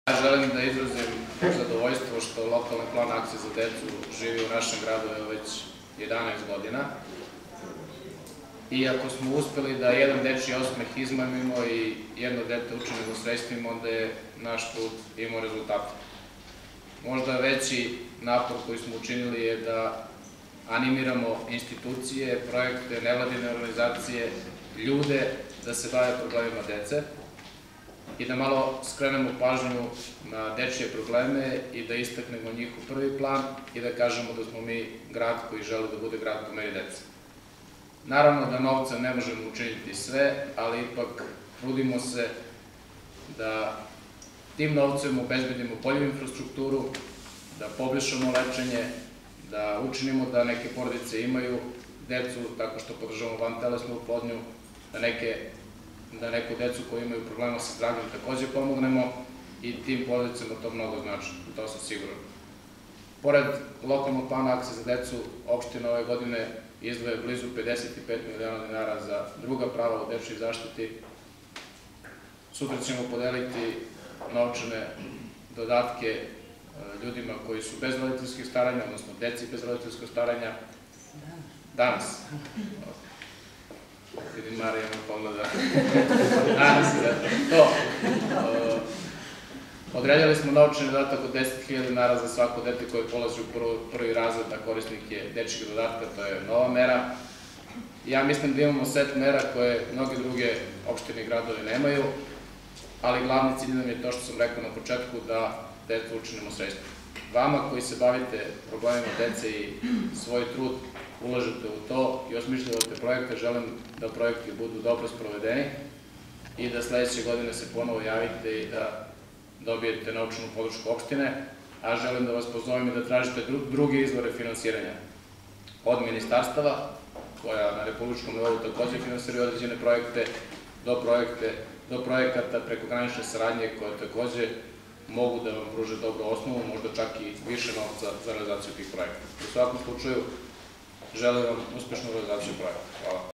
Želim da izrazim zadovoljstvo što lokalni plan akcije za decu živi u našem gradu već 11 godina. Iako smo uspeli da jedan dečiji osmeh izmamimo i jedno dete učinimo sredstvima, onda je naš trud imao rezultate. Možda veći napor koji smo učinili je da animiramo institucije, projekte, nevladine organizacije, ljude da se bave problemima dece i da malo skrenemo pažnju na dečije probleme i da istaknemo njihov prvi plan i da kažemo da smo mi grad koji želi da bude grad po meri dece. Naravno da novca ne možemo učiniti sve, ali ipak trudimo se da tim novcem obezbedimo bolju infrastrukturu, da poboljšamo lečenje, da učinimo da neke porodice imaju decu tako što podržavamo vantelesnu oplodnju, da neku decu koji imaju problema sa zdravljem takođe pomognemo i tim porodicama to mnogo znači, to sam siguran. Pored lokalnog plana akcije za decu, opština ove godine izdvaja blizu 55 miliona dinara za druga prava u dečjoj zaštiti. Sutra ćemo podeliti novčane dodatke ljudima koji su bez roditeljskih staranja, odnosno deci bez roditeljskog staranja. Danas. Vidim, Marija me pogleda. Danas je to. Odredili smo novčani dodatak od 10.000 dinara za svako dete koje polazi u prvi razred, a korisnik je dečjeg dodatka, to je nova mera. Ja mislim da imamo set mera koje mnoge druge opštine i gradovi nemaju, ali glavni cilj nam je to što sam rekao na početku, da decu učinimo sredstvima. Vama koji se bavite problemima dece i svoj trud ulažete u to i osmišljavate projekte, želim da projekti budu dobro sprovedeni i da sledeće godine se ponovo javite i da dobijete novčanu podršku opštine, a želim da vas pozovem i da tražite druge izvore finansiranja od ministarstava, koja na republičkom nivou takođe finansiraju određene projekte, do projekata prekogranične saradnje koje takođe mogu da vam pruže dobru osnovu, možda čak i više novca za realizaciju tih projekata. U svakom slučaju, želim vam uspešnu realizaciju projekta. Hvala.